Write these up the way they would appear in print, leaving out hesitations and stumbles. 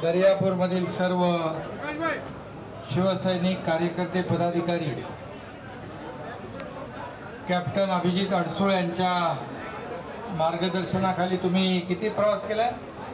दर्यापूरमधील सर्व शिवसैनिक कार्यकर्ते पदाधिकारी कॅप्टन अभिजित अडसूळ यांच्या मार्गदर्शनाखाली तुम्ही किती प्रवास केला?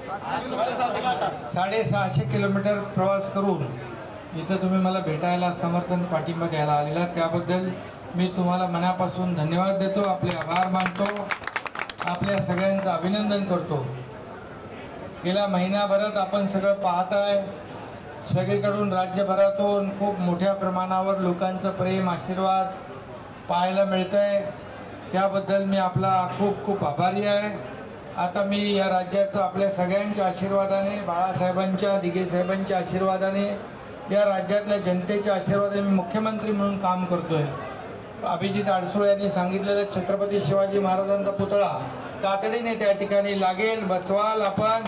650 किलोमीटर प्रवास करून इथं तुम्ही मला भेटायला समर्थन पाठिंबा द्यायला आलेला, त्याबद्दल मी तुम्हाला मनापासून धन्यवाद देतो, आपले आभार मानतो, आपल्या सगळ्यांचं अभिनंदन करतो। गेल्या महिन्याभरात आपण सगळं पाहताय, सगळीकडून राज्यभरातून खूप मोठ्या प्रमाणावर लोकांचं प्रेम आशीर्वाद पाहायला मिळतंय, त्याबद्दल मी आपला खूप खूप आभारी आहे। आता मी या राज्याचं आपल्या सगळ्यांच्या आशीर्वादाने, बाळासाहेबांच्या, दिघे साहेबांच्या आशीर्वादाने, या राज्यातल्या जनतेच्या आशीर्वादाने मी मुख्यमंत्री म्हणून काम करतोय। अभिजित अडसूळ यांनी सांगितलेलं छत्रपती शिवाजी महाराजांचा पुतळा तातडीने त्या ठिकाणी लागेल, बसवाल आपण,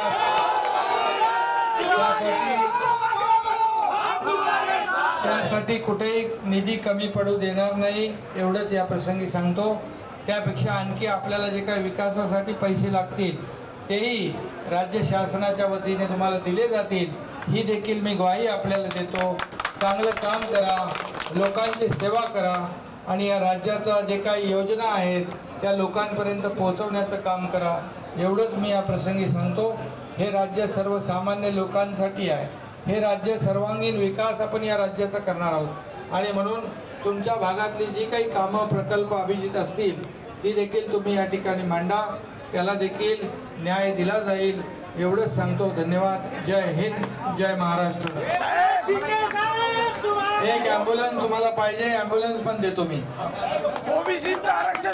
त्यासाठी कुठेही निधी कमी पडू देणार नाही, एवढंच या प्रसंगी सांगतो। त्यापेक्षा आणखी आपल्याला जे काही विकासासाठी पैसे लागतील तेही राज्य शासनाच्या वतीने तुम्हाला दिले जातील, ही देखील मी ग्वाही आपल्याला देतो। चांगलं काम करा, लोकांची सेवा करा आणि या राज्याचा जे काही योजना आहेत त्या लोकांपर्यंत पोहोचवण्याचं काम करा, एवढंच मी या प्रसंगी सांगतो। हे राज्य सर्वसामान्य लोकांसाठी आहे, हे राज्य सर्वांगीण विकास आपण या राज्याचा करणार आहोत आणि म्हणून तुमच्या भागातली जी काही कामं प्रकल्प अभिजित असतील ती देखील तुम्ही या ठिकाणी मांडा, त्याला देखील न्याय दिला जाईल, एवढंच सांगतो। धन्यवाद। जय हिंद, जय महाराष्ट्र। एक ॲम्ब्युलन्स तुम्हाला पाहिजे, ॲम्ब्युलन्स पण देतो मी। ओबीसीचं आरक्षण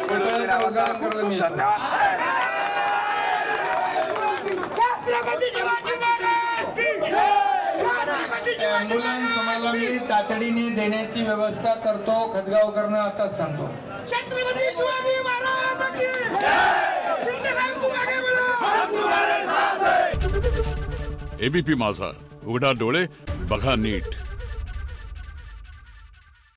ॲम्ब्युलन्स तुम्हाला मी तातडीने देण्याची व्यवस्था करतो, खदगावकरांना आताच सांगतो। छत्रपती शिवाजी महाराज की जय। जिंदाबाद तुम्हारे बळा। एबीपी माझा, उघडा डोळे बघा नीट।